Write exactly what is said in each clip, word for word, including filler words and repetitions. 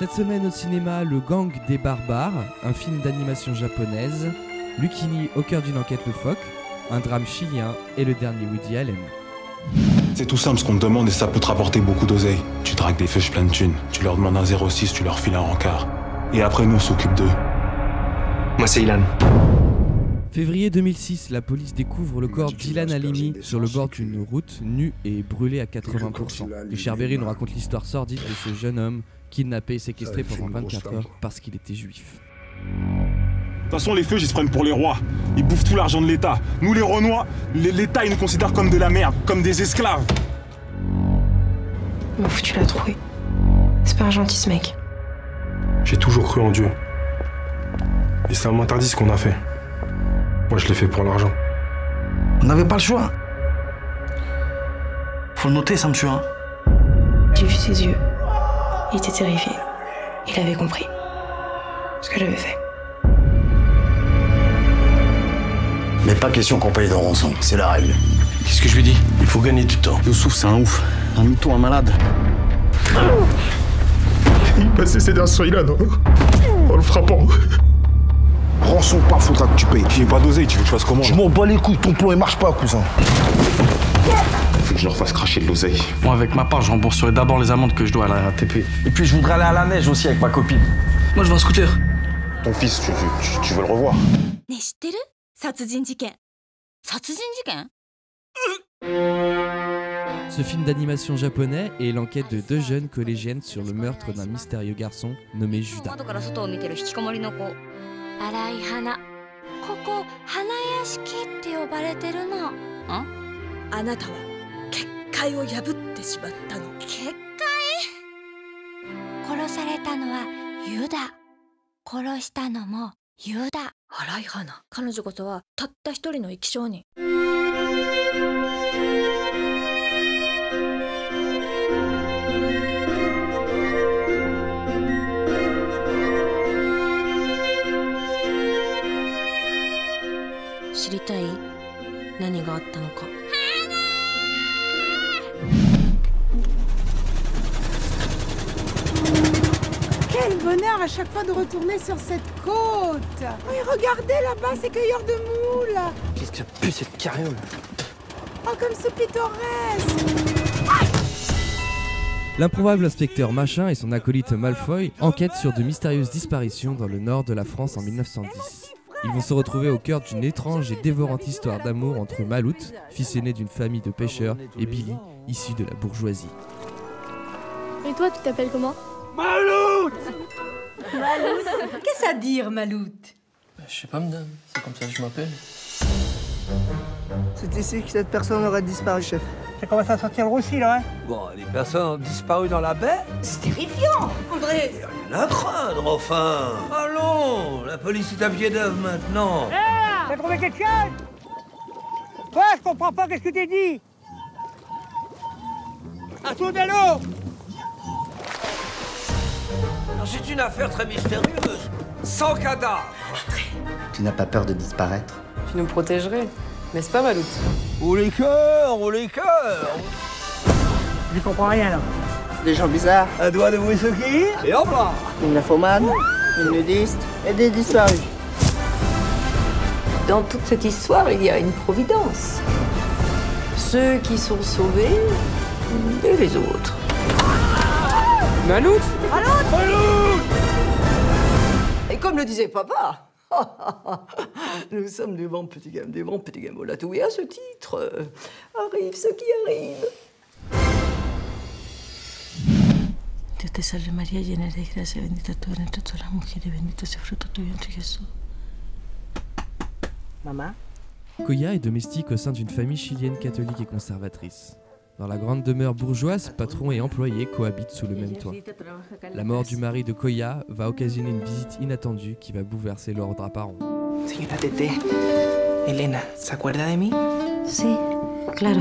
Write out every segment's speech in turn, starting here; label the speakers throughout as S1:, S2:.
S1: Cette semaine au cinéma, Le Gang des barbares, un film d'animation japonaise, Lucchini au cœur d'une enquête loufoque, un drame chilien et le dernier Woody Allen.
S2: C'est tout simple ce qu'on te demande et ça peut te rapporter beaucoup d'oseille. Tu dragues des fiches pleines de thunes, tu leur demandes un zéro six, tu leur files un rencard. Et après nous on s'occupe d'eux.
S3: Moi c'est Ilan.
S1: Février deux mille six, la police découvre le corps d'Ilan Halimi sur le bord d'une route, nu et brûlé à quatre-vingts pour cent. Richard Berry nous raconte l'histoire sordide de ce jeune homme kidnappé et séquestré pendant vingt-quatre heures parce qu'il était juif.
S2: De toute façon, les feux, ils se prennent pour les rois. Ils bouffent tout l'argent de l'État. Nous, les Renois, l'État, il nous considère comme de la merde, comme des esclaves.
S4: Il m'a foutu la trouille. C'est pas un gentil ce mec.
S3: J'ai toujours cru en Dieu. Et ça m'interdit ce qu'on a fait. Moi, je l'ai fait pour l'argent.
S5: On n'avait pas le choix. Faut le noter, ça me tue, hein.
S4: J'ai vu ses yeux. Il était terrifié. Il avait compris ce que j'avais fait.
S5: Mais pas question qu'on paye de rançon, c'est la règle.
S3: Qu'est-ce que je lui dis?
S5: Il faut gagner du temps. Youssouf, c'est un ouf. Un mytho, un malade.
S3: Il passait ses derniers sur Ilan, en le frappant.
S5: Rançon pas, faudra que tu payes.
S2: J'ai pas d'oseille, tu veux que je fasse comment?
S5: Je m'en bats les couilles, ton plan il marche pas, cousin.
S2: Faut que je leur fasse cracher de l'oseille.
S6: Moi, avec ma part, je rembourserai d'abord les amendes que je dois à la R A T P.
S5: Et puis je voudrais aller à la neige aussi avec ma copine.
S6: Moi, je veux un scooter.
S2: Ton fils, tu, tu, tu veux le revoir?
S1: Ce film d'animation japonais est l'enquête de deux jeunes collégiennes sur le meurtre d'un mystérieux garçon nommé Judas.
S7: Quel bonheur à chaque fois de retourner sur cette côte. Oui, regardez là-bas, ces cueilleurs de moules.
S6: Qu'est-ce que ça pue, cette carriole?
S7: Oh, comme c'est pittoresque.
S1: L'improbable inspecteur Machin et son acolyte Malfoy enquêtent sur de mystérieuses disparitions dans le nord de la France en mille neuf cent dix. Ils vont se retrouver au cœur d'une étrange et dévorante histoire d'amour entre Malout, fils aîné d'une famille de pêcheurs, et Billy, issu de la bourgeoisie.
S8: Et toi, tu t'appelles comment?
S7: Malout. Malout. Qu'est-ce que ça dire, Malout?
S6: Bah, je sais pas, madame. C'est comme ça que je m'appelle.
S9: C'est ici que cette personne aurait disparu, chef.
S7: Ça commence à sentir le roussi, là, hein?
S10: Bon, les personnes ont disparu dans la baie?
S7: C'est terrifiant, André.
S10: Il y a rien à craindre, enfin. Allons, la police est à pied d'œuvre maintenant.
S7: Hé, là! T'as trouvé quelque chose? Ouais, je comprends pas, qu'est-ce que t'as dit? Un tour de l'eau!
S10: C'est une affaire très mystérieuse. Sans cadavre.
S5: Tu n'as pas peur de disparaître?
S4: Tu nous protégerais, n'est-ce pas, Malout?
S10: Ou les cœurs, ou les cœurs.
S7: Je comprends rien, là.
S9: Des gens bizarres,
S10: Un doigt de whisky, et hop là.
S9: une nymphomane, une nudiste et des disparus.
S4: Dans toute cette histoire, il y a une providence. Ceux qui sont sauvés et les autres. Malout!
S10: Malout!
S4: Et comme le disait papa, nous sommes des bons petits gamins, des bons petits gamins. Là, tout et à ce titre, euh, arrive ce qui arrive.
S11: Dios te salve María, llena de gracia, bendita tú eres entre todas las mujeres, bendito es el fruto de tu vientre, Jesús.
S9: Maman?
S1: Koya est domestique au sein d'une famille chilienne catholique et conservatrice. Dans la grande demeure bourgeoise, patron et employé cohabitent sous le même toit. La mort du mari de Koya va occasionner une visite inattendue qui va bouleverser l'ordre apparent.
S9: Señorita Tete, Elena, ¿se acuerda de mí?
S11: Sí, claro.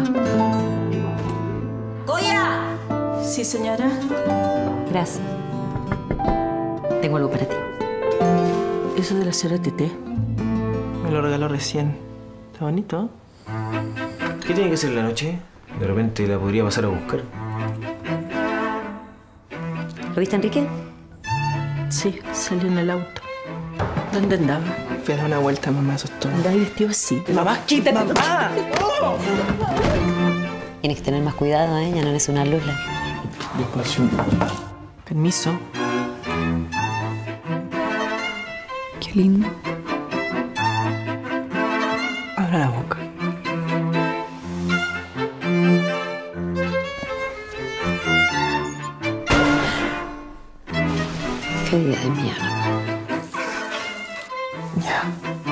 S7: ¡Koya!
S11: Sí, señora. Gracias. Tengo algo para ti. Eso de la señora Tete.
S9: Me lo regaló recién. Está bonito.
S3: ¿Qué tiene que ser la noche? De repente la podría pasar a buscar.
S11: ¿Lo viste, Enrique? Sí, salió en el auto. ¿Dónde andaba?
S9: Fui a dar una vuelta, mamá, eso es todo.
S11: Andaba vestido así.
S9: ¡Mamá, quítate! ¡Mamá! ¡Oh!
S11: Tienes que tener más cuidado, ¿eh? Ya no eres una lula.
S9: Despacio. Permiso. Qué lindo. Abra la boca.
S11: Qué día de mierda.
S9: Yeah.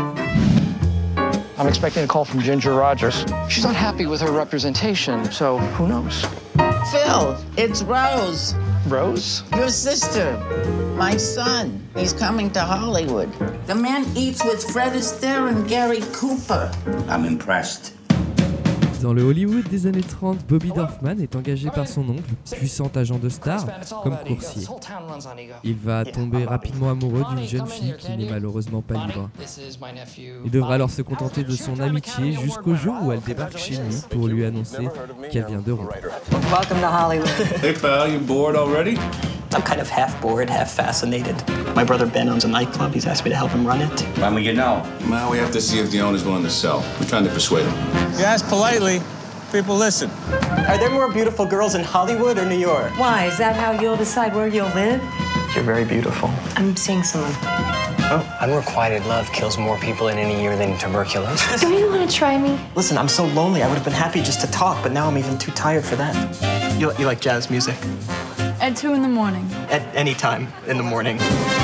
S12: I'm expecting a call from Ginger Rogers. She's not happy with her representation, so who knows?
S13: Phil, it's Rose.
S12: Rose?
S13: Your sister. My son. He's coming to Hollywood. The man eats with Fred Astaire and Gary Cooper.
S10: I'm impressed.
S1: Dans le Hollywood des années trente, Bobby Dorfman est engagé par son oncle, puissant agent de star, comme coursier. Il va tomber rapidement amoureux d'une jeune fille qui n'est malheureusement pas libre. Il devra alors se contenter de son amitié jusqu'au jour où elle débarque chez lui pour lui annoncer qu'elle vient de rompre.
S4: Welcome to Hollywood.
S10: Hey pal, you bored already?
S9: I'm kind of half bored, half fascinated. My brother Ben owns a nightclub. He's asked me to help him run it.
S10: When we get now?
S2: Well, we have to see if the owner's willing to sell. We're trying to persuade him.
S10: You ask politely, people listen.
S9: Are there more beautiful girls in Hollywood or New York?
S11: Why? Is that how you'll decide where you'll live?
S9: You're very beautiful.
S11: I'm seeing someone.
S9: Oh.
S14: Unrequited love kills more people in any year than tuberculosis.
S8: Do you want to try me?
S9: Listen, I'm so lonely. I would have been happy just to talk, but now I'm even too tired for that. You, you like jazz music?
S8: At two in the morning.
S9: At any time in the morning.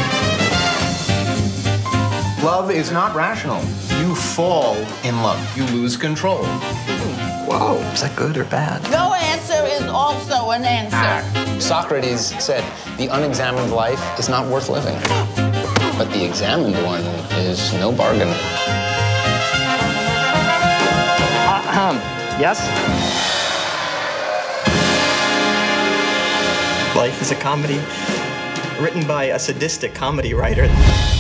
S14: Love is not rational. You fall in love. You lose control.
S9: Whoa, is that good or bad?
S13: No answer is also an answer.
S14: Ah. Socrates said, the unexamined life is not worth living. But the examined one is no bargain.
S9: Ahem. Yes? Life is a comedy written by a sadistic comedy writer.